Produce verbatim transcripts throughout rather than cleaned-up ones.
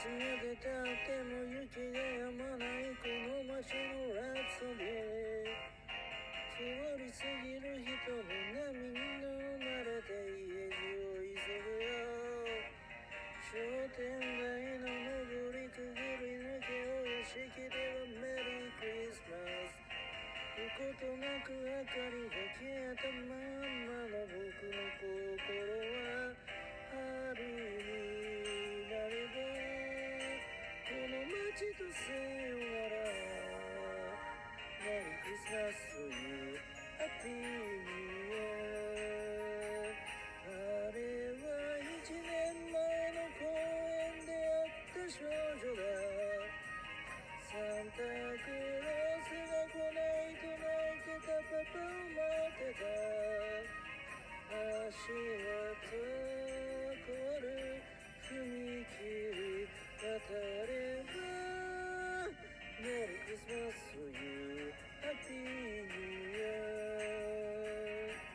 つまでたっても雪が止まないこの街のラプソディ通り過ぎる人の波に飲まれて家路を急ぐよ商店街の上りくぐり抜けお屋敷ではメリークリスマスどことなく明かりが消えたまんまの僕の心は春になればこの街とさよならメリークリスマスというハッピーニューイヤーあれは一年前の公園で会った少女だサンタクロースが来ないと泣いてたパパを待ってた足跡凍る踏切渡ればメリークリスマスというハッピーニューイヤー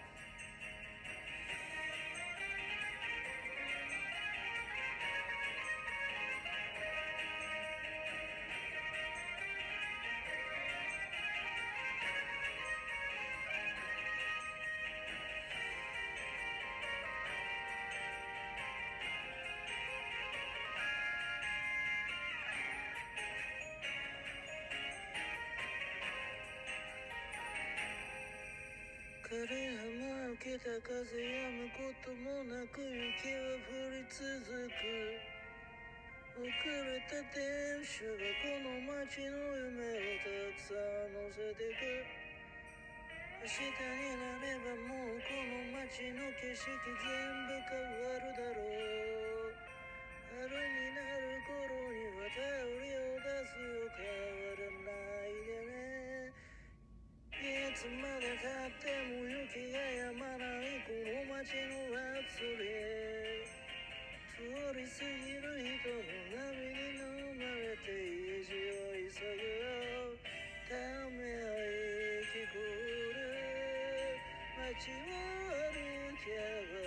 枯葉も受けた風止むこともなく雪は降り続く遅れた電車がこの街の夢をたくさん乗せてく明日になればもうこの街の景色全部変わるだろう春になる頃には頼りを出すよ変わらないでねいつまでたっても雪が止まないこの街のラプソディ通り過ぎる人の波に飲まれて家路を急ぐよため息くる街を歩けば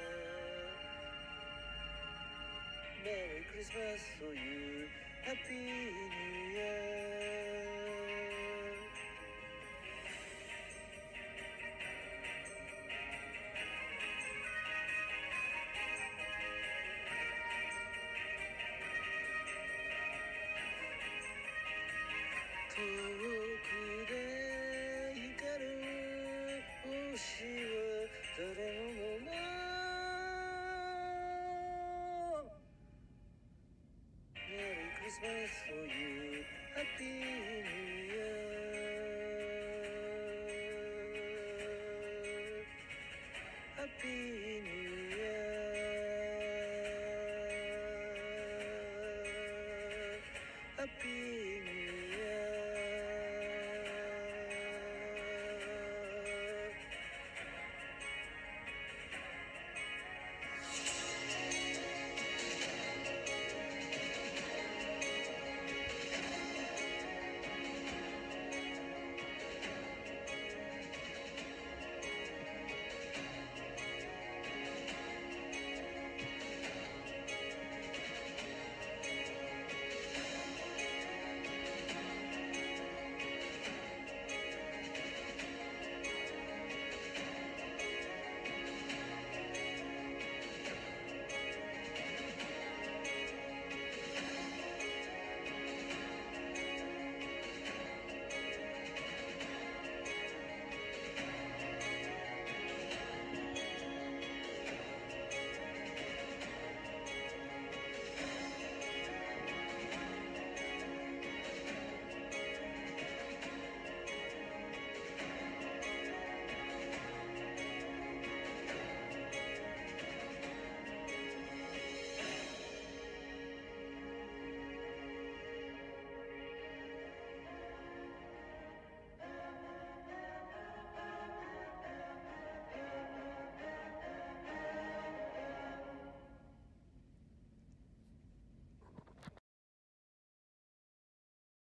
メリークリスマスというハッピーニューイヤー遠くで光る星は誰のものメリークリスマスというハッピーニューイヤーハッピー